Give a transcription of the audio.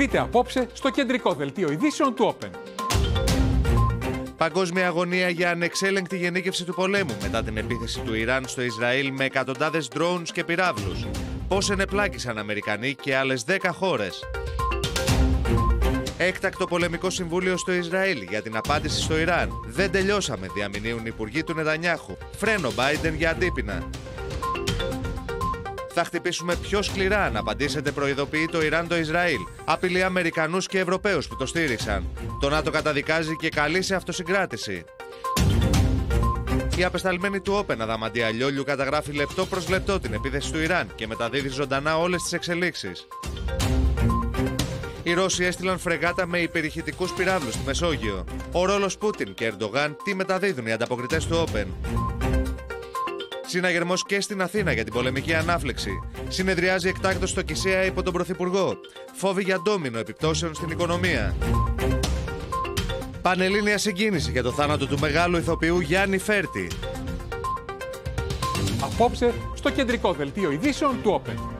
Δείτε απόψε στο κεντρικό δελτίο ειδήσεων του Open. Παγκόσμια αγωνία για ανεξέλεγκτη γενίκευση του πολέμου μετά την επίθεση του Ιράν στο Ισραήλ με εκατοντάδες drones και πυράβλους. Πώς ενεπλάκησαν Αμερικανοί και άλλες 10 χώρες. Έκτακτο πολεμικό συμβούλιο στο Ισραήλ για την απάντηση στο Ιράν. Δεν τελειώσαμε, διαμηνύουν υπουργοί του Νετανιάχου. Φρένο Biden για αντίπεινα. Θα χτυπήσουμε πιο σκληρά αν απαντήσετε, προειδοποιεί το Ιράν το Ισραήλ. Απειλεί Αμερικανούς και Ευρωπαίους που το στήριξαν. Το ΝΑΤΟ καταδικάζει και καλεί σε αυτοσυγκράτηση. Η απεσταλμένη του Open Αδαμαντία Λιόλιου καταγράφει λεπτό προς λεπτό την επίθεση του Ιράν και μεταδίδει ζωντανά όλες τις εξελίξεις. Οι Ρώσοι έστειλαν φρεγάτα με υπερηχητικούς πυράβλους στη Μεσόγειο. Ο ρόλος Πούτιν και Ερντογάν, τι μεταδίδουν οι ανταποκριτές του Open. Συναγερμός και στην Αθήνα για την πολεμική ανάφλεξη. Συνεδριάζει εκτάκτως στο Κησία υπό τον Πρωθυπουργό. Φόβοι για ντόμινο επιπτώσεων στην οικονομία. Πανελλήνια συγκίνηση για το θάνατο του μεγάλου ηθοποιού Γιάννη Φέρτη. Απόψε στο κεντρικό δελτίο ειδήσεων του Open.